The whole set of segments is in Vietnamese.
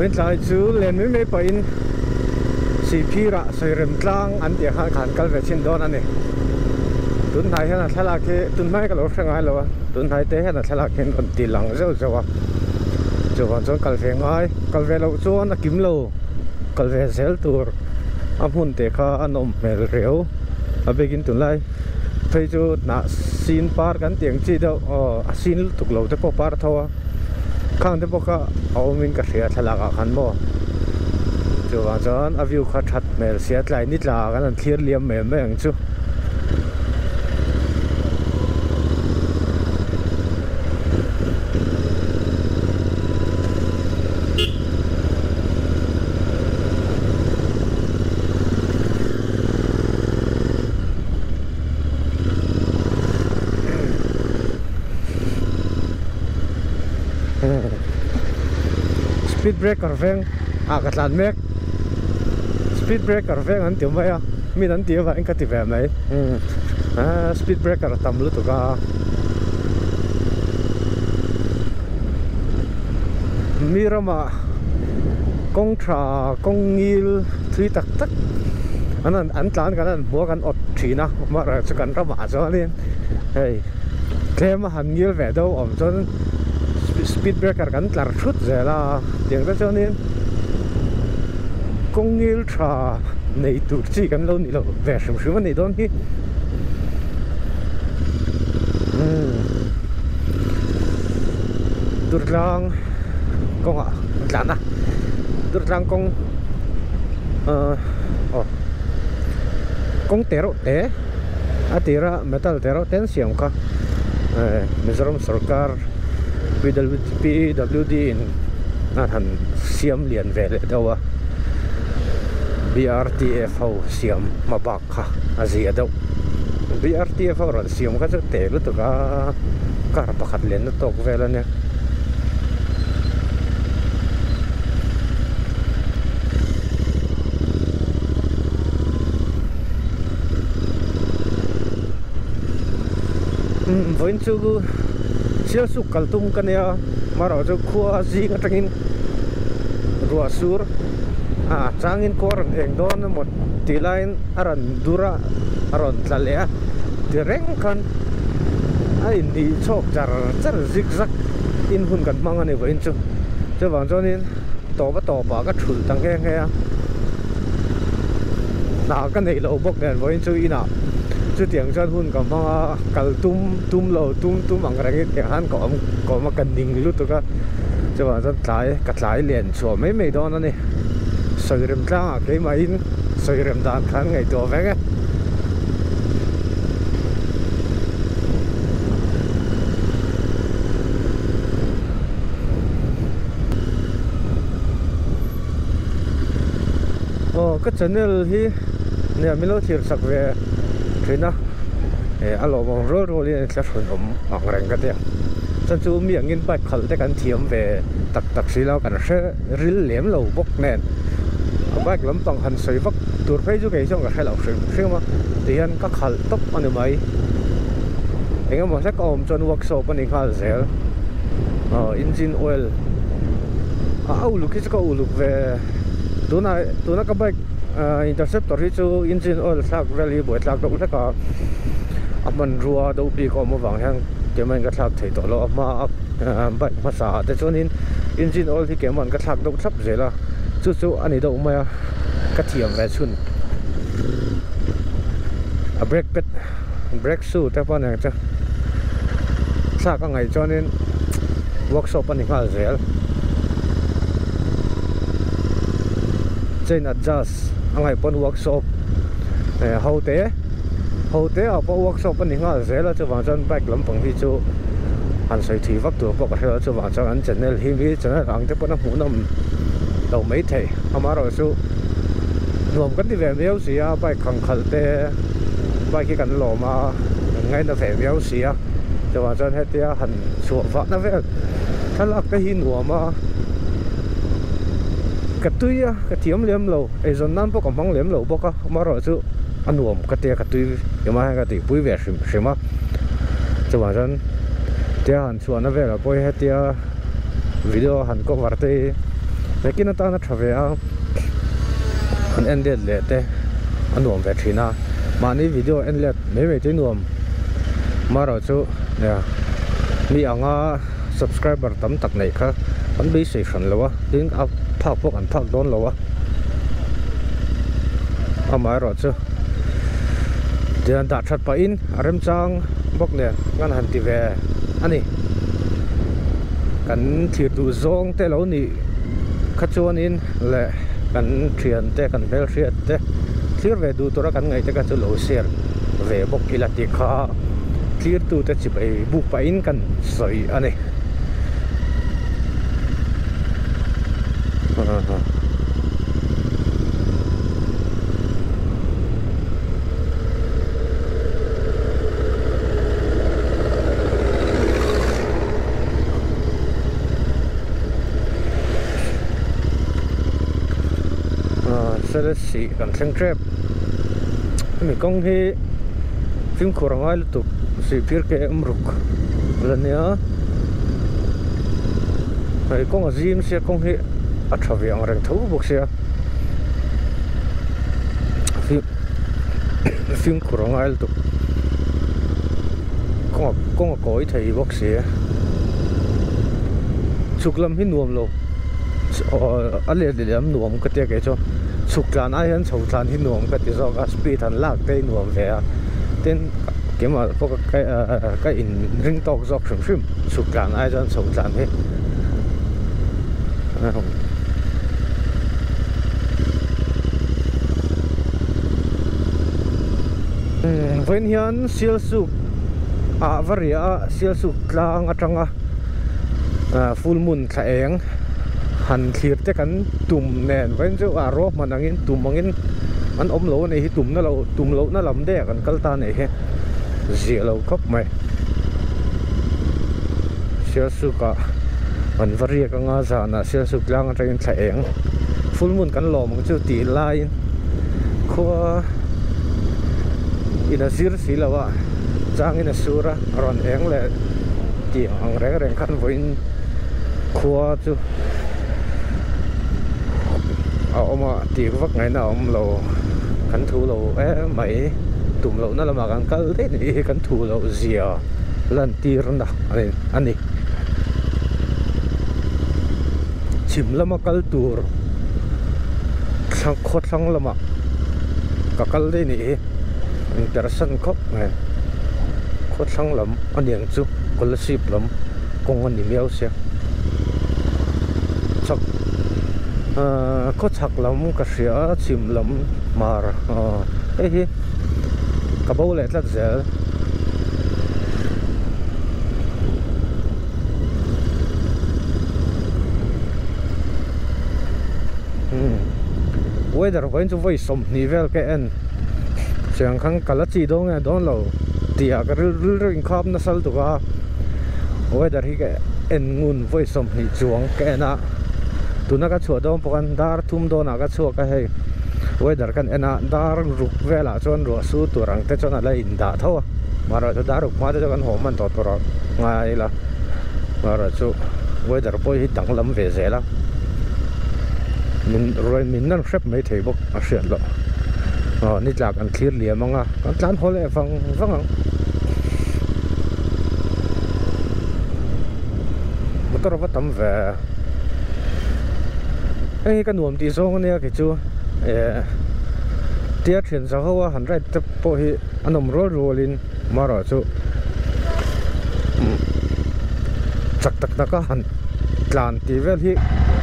bên trái chú lên mấy bảy xì phi ra sợi rem tlang anh tiệt khăn cal về trên đó này tuần này là thay là cái tuần mai cái lỗ sang ai rồi tuần này thế là thay là cái còn tiền lằng rồi cho còn cho cal về lâu cho nó kiếm lâu cal về sel tour anh muốn tiệt khá anh ôm mèo rêu ở bên kia tuần này thấy cho na xin par cái tiếng chi đâu xin tục lâu thế có par thôi khang thế có mình cái gì thay là khăn mò cho còn cho anh view khát khát mèo xét lại nít là cái anh clear liam mèo mấy anh chú speed breaker veng cái làn mét speed breaker veng anh tiểu mấy mình anh tiểu vậy anh cái về mấy speed breaker tầm lúc tụi ca Mirama công trà công ngil three tắc tắc anh tán cái anh mua cái ọt chỉ na mà rồi cho cái ra mã cho nên hey thế mà hành ngil về đâu ổn cho speed breaker kan tlar thut zela tiếng đó cho nên công ngil trà này tụt chỉ kan lâu nilo về sớm này đó đi tụt lang công à lán à tụt lang công công tero te atira metal tero ten siam ka Mizoram Sarkar PWD in na han siam lian ve le dawa BRTF siam mabak kha azia do BRTF ron siam ka te lu to ka kar pakhat len na tok vela ne voin chu siêu suk kaltung kania maro chu khua zing atangin ruwa sur changin kor eng don một ti line aran dura aron tlalea ti reng kan ai ni chok jar zigzag in hun kan mang ani voin chu wang chonin to ba ka thul tang he na ka nei lo bok den voin chu ina chú tiếng cho hun có mà cầu tum lầu tum bằng cái tiếng hắn có mà cần đình lúc tôi cho vào rất cắt lái liền sửa mấy đó nó này sợi rem ra cái máy sợi rem đàn kháng ngàyตัวvẽ cái cái channel thì nè mình lo thiệt sạc về thế nào alo mong rồi liền sẽ phun bằng rèn cái đấy cho chú miệng in bạch khẩn để can thiểm về tắc xí lao cảnh sẽ ril liếm lầu bốc nền bạch lắm bằng hành sấy vắt tuột phê chú cái trong cái hai lầu sấy mà thì anh các khẩn tóc anh mấy anh em mà sẽ có cho workshop anh khá dễ engine oil lúc khi có lúc về tối nay các bạch Interceptor hi chu engine oil thak valley boi tlak do thaka aman ruwa do pi ko mo wang hang keman ka thak thei to lo ma bike ma sa te chonin engine oil hi keman ka thak do thap zela chu ani do ma ka thiam ve chun a brake shoe te pa nang cha sa ka ngai chonin workshop ani ngal zel chain adjust angai pon workshop hậu tế ở po workshop anh nga zela chu wang chan bike lam pang hi chu an sai thi vak tu po ka hela chu wang chan an channel hi vi channel ang te pon mu nam đầu mấy thầy amaro chu nuam kan ti ve meo sia bike khang khal te bike ki kan lo ma ngai na ve meo sia chu wang chan hetia han chu wa na ve thalak ka hi nuam ma cái túi cái thiếm liếm lầu ấy rồi nam bốc còn liếm lầu bốc mà rồi chứ ăn uống cái tia cái túi nhưng mà cái túi bùi về xem mà cho bạn dân tia hàn chuan nó về là bôi hết tia video hàn có vật tê lekin ta na thave a an ended le te anuam ve thina mani video endlet me te nuam maro chu ya mi anga subscriber tam tak nei kha an be session lawa ding up phak pok an phak don lawa amai ro chu dian da that pa in arem chang bok ne ngan han ti ve ani kan thir tu zong te lo ni khachuan in le kan thian te kan bel thiat te clear ve du tora kan ngai te ka chu lo share ve bok ilati kha clear tu te chi bai bu pa in kan soi ani sẽ xì cần sang trap mình công hi phim kurang ai lutuk si pir ke umruk lần nữa hay công ở gym sẽ công hi ở trò viện rèn thú buộc xe phim kurang ai lutuk công ở cõi thầy buộc xe chụp làm hin nuông lo ở đây để làm nuông cái tiệc cái cho suk tlan ai han chho tlan hi nuam ka ti zok a speed han lak te nuam ve a ten kema pok ka in ring tok zok shrim suk tlan ai jan chho tlan he when hian sil suk a varia sil suk tlang atanga full moon tha eng han clear te kan tum nen wen chu a ro manangin tumangin an om lo nei hi tum lo na lam de kan kalta nei he zia lo khop mai sia su ka an varia ka nga za na sia su klang a train tha eng full moon kan lom chu ti lai kho ina sir silawa chang ina sura ron eng le ti ang reng khan voin kho chu oma ti vak ngai na om lo kan thu lo mai tum lo na lama kan kal te ni kan thu lo zia lan tir na ani chim lama kal tur thang khot thang lama ka kal te ni interesan khop ngai khot thang lam aniang chu kol sip lam kong ani miao sia chak có chặt lắm cả sữa chìm lắm mà ấy cả bầu lẹt rất dễ weather vẫn chưa vui sum nivel cái en chẳng khăng cả lá chỉ đâu nghe đó là tiệt cái rừng khắp nó sâu tụi à weather thì cái en ngun vui sum thì chuông cái na tu na ka chua dom pokan dar thum do na ka chua ka hei weather kan ena dar ruk vela chon ro su turang te chon ala in da thaw mara chu dar ruk ma te kan hom man to tor ngai la mara chu weather poi hi tang lam ve zela min roi min nan shrep mai thei bok a hriat lo ni tlak an clear liam anga kan tlan hole wang motor va tam ve cái nuông tí song này cái chú tia chuyển sao hoa hẳn ra tập bộ hi anh om roll in mà rồi chú chắc tắc cả hẳn làm tí về hi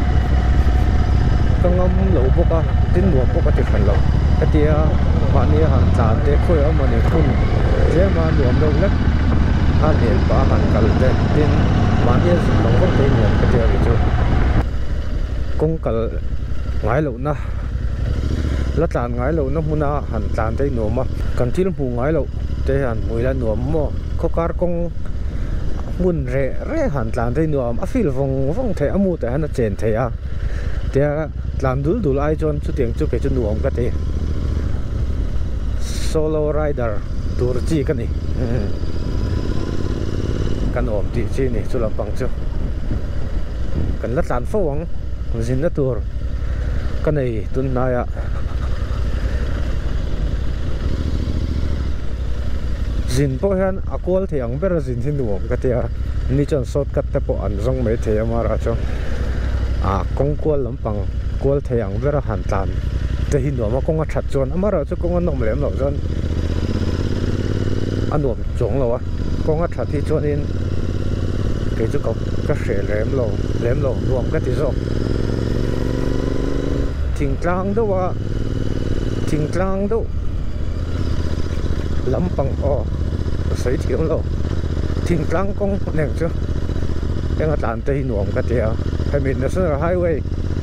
cái ngâm lẩu bốc à tin nuông bốc cái phần lẩu cái tia bạn này hẳn làm để khơi ở mà này phun thế mà nuông đâu lắm anh hiện bà hẳn cả lên tin bạn này dùng lẩu bốc cái nuông cái tia cái chú công cả ngái lẩu na lát tàn ngái lẩu nó muna hẳn tàn tay nổ mà cần chỉ là mù ngái lẩu thế hẳn mùi là nổ mà có car công muốn rẻ hẳn tàn tay nổ mà phi là vòng thế amu thế hẳn chèn thế à thế làm đủ ai chọn chút tiền chút cái chút nổ cái thế solo rider tour chi cái này cần ổn thì chi này cho làm bằng chưa cần lát tàn phô zin na tur ka nei tun na ya zin po hian akwal thiang ber zin hin nuam ka tia ni chon shortcut te po an zong mai the amara cho kong kwal lampang kwal thiang ber han tan te hin nuam a kong a that chon amara cho kong an nom lem lo jon anuam chong lo a kong a that hi chon in ke chu ka hre lem lo nuam ka ti zo thing tlang do lampang o sấy thiếu lo thing tlang kong neng chu yang atlan te nuam ka tia hai min national highway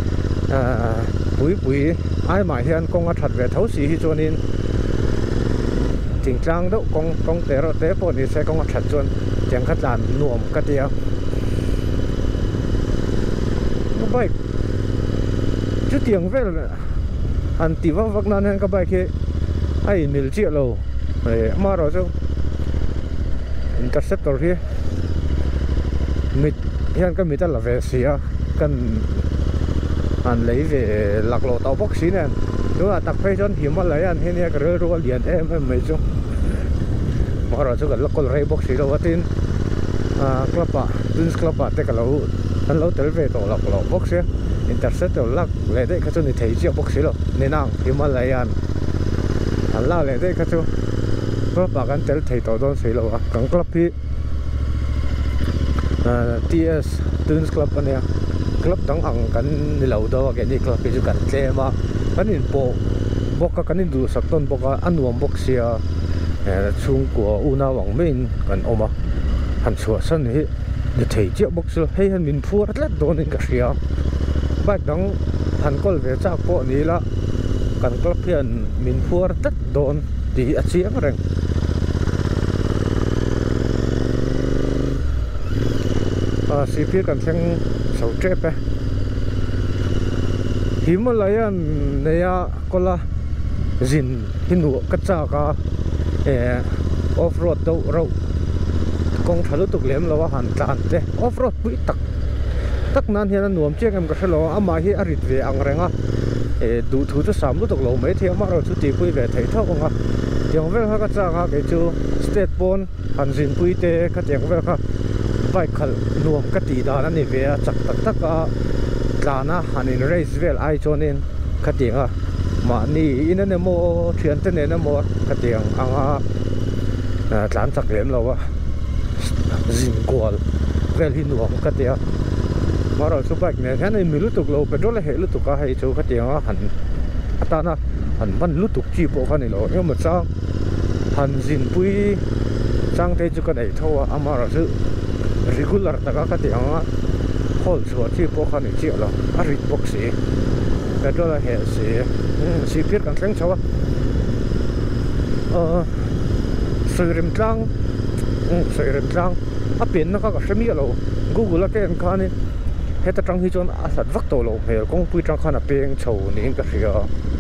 pui ai mà hian kong a that ve thau si hi chonin thing tlang do kong te ro te po ni se kong a that chon tiang khat lan nuam ka tia bike chu tiang vel an ti vak nan hen ka bike he ai mil chi lo mà rồi sao interceptor here mít hiện cái mít là về xía cần anh lấy về lạc lộ tàu bốc xí này đúng là đặc phê cho hiểm mà lấy anh hiện nay cái rơ liền em mấy chung mà rồi sao cái lạc lộ bốc xí đâu tin club à twins club à thế cái lâu anh lâu tới về tàu lạc lộ bốc xí interceptor lạc lấy đấy cái chỗ này thấy chưa bốc xí đâu nên nào hiểm mà lấy anh lao lấy đấy cái chỗ club à cái tel thấy tàu đó xí đâu à cái club hi TS Twins Club anh em club đóng hàng cái lâu đó cái này club cái chú cái xe mà cái này bộ bốc cái này đủ sắp tôn bốc cái anh uống bốc xe chung của Una Wang Min cái ông mà hắn sửa sân ấy để thấy chiếc bốc xe hay hắn mình phua rất đồn nên cái xe bác đóng hắn có về chắc bộ này là cái club hiện mình phua rất đồn thì ở chiếc rồi si phía cần sang sầu trép ấy hiếm mà lấy anh này có là zin hin nuo cắt cha cả off road đâu rồi con thằng lúc tục lem là hoàn toàn thế off road bị tắc nan hiện nuông chiếc em cái lo ama hi arit về ang renga đủ thứ cho sắm lúc tục lâu mấy thì mà rồi chú tỷ quy về thấy thao không à tiếng về các cha cái chú state bone hành zin quy tê các tiếng về các bike khal nuam ka ti da na ni ve chak tak a tlana hanin race vel ai chonin khatinga ma ni inane mo thian te ne na mo khatiang anga tlan chak lem lo wa zin gol vel hi nuam ka tia maro su bike ne han mi lu tuk lo petrol he lu tuk ka hai chu khatianga han atana han ban lu tuk chi po khani lo yo ma cha han zin pui chang te chu ka dai tho amara su regular taka ka ti anga hol chua chi po khan ni chi lo a rit box si petrol he si pir kan thleng chawa soirim tlang a pin na ka semi lo google la ken khani heta tang hi chon a sat vak to lo hel kong pui tang khana peng chho ni ka ria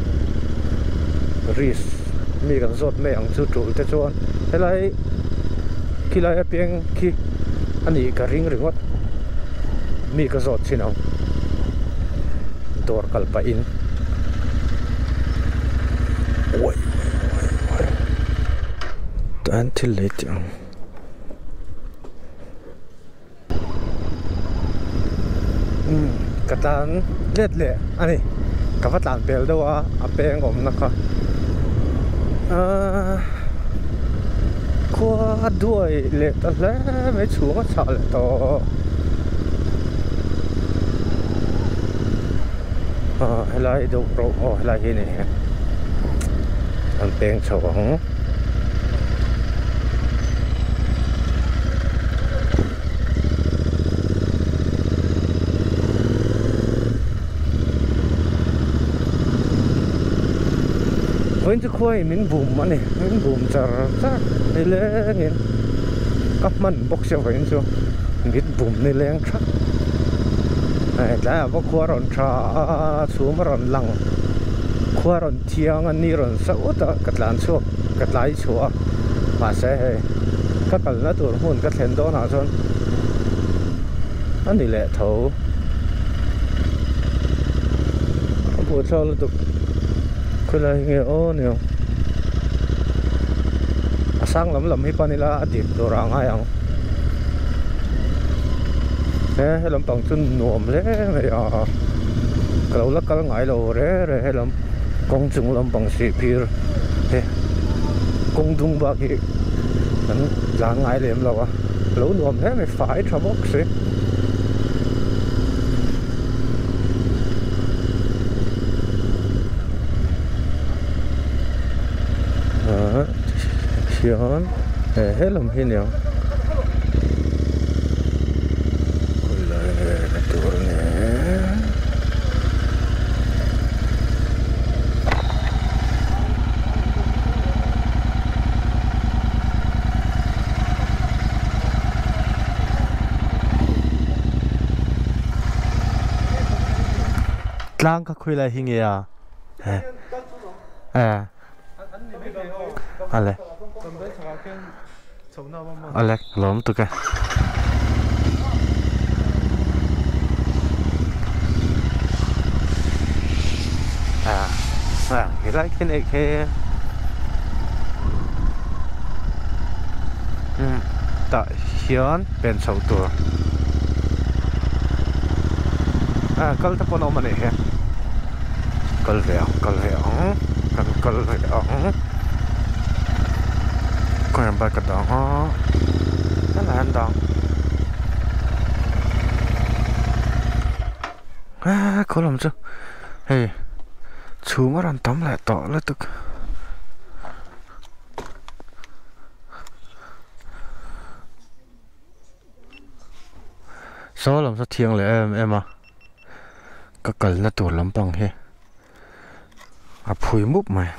ris mi kan zot me ang chu tul te chon helai kilai peng ki anh ấy cái ring wat mi cái giọt xin ông door kalpa in oi until late katan let le ani ka fatlan pel do a peng om na ka qua đuôi lệ ta lẽ mấy chú có sợ lệ to hay là đâu rồi hay là cái này anh bèn chồng vẫn chưa khoai mình bùm mà này mình bùm chả chắc này lẽ nghe cắp mình bốc xe vẫn chưa mình bùm này lẽ chắc này là bốc khoa rồi cha xuống mà rồi lăng khoa rồi thiang anh đi rồi sao ta cắt lăn xuống cắt lái xuống mà sẽ cắt lăn nó tuột hồn cắt lên đó nào rồi anh đi lẽ thấu mua cho là tục khơi lại nghe ô nhiều sáng lắm hi panila tiệt đồ rạng ai ang thế hay làm bằng chân nuông thế này à kalau là kalau ngai lo re hay làm công chúng làm bằng xì pir thế công dung bạc thì hắn là ngai liệm lo à lâu nuông thế này phải cho bốc xí Sian, helm hi nè, là tour nè, lang ka khui lại hi nghe à, ale. Alek lom tu cái cái lại cái này cái tại hiện bên sauตัวcâu ta con ông mà này ha câu vẹo câu còn em bay cái đó nó là anh đó có làm chứ hey chú mà ăn tắm lại tỏ lên tức số làm sao thiêng lại em à cái cần nó tụt lắm bằng he phùi múp mày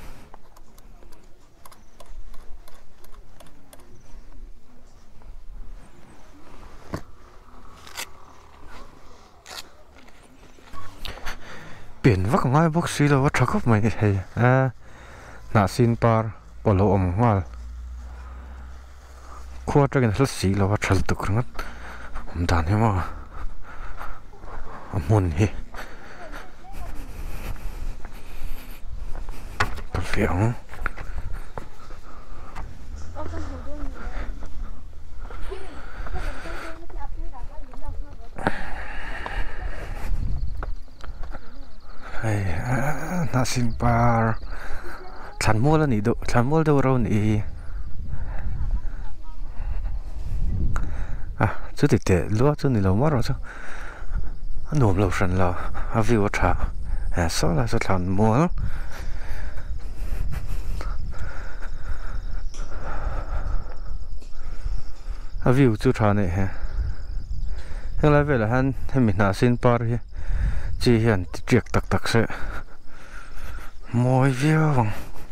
biển vắt ngay bốc xí đâu chắc không mày hay nã xin par bỏ lỗ ẩm ngal khoa cho cái nó xí đâu chắc tục ngắt đàn thế mà muốn hi phiền nã xin par chăn mua là nị độ chăn mua đâu rồi nị chứ thì tệ lúa chứ nị lâu mất rồi chứ nôm lâu sần lâu view trả số là số chăn mua view chú trả này ha hiện lại về là hắn mình nã xin par hi chỉ hiện triệt tắc sẽ môi view vâng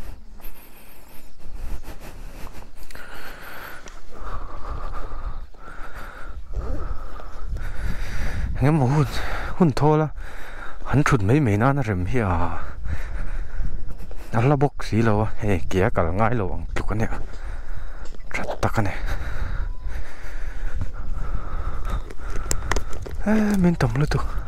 nghe mà hun thô là hắn chụt mấy nó rầm hi nó là bốc xí lâu hè kia cả ngay lâu chụp cái này chặt tắc cái này mình tổng luôn tụ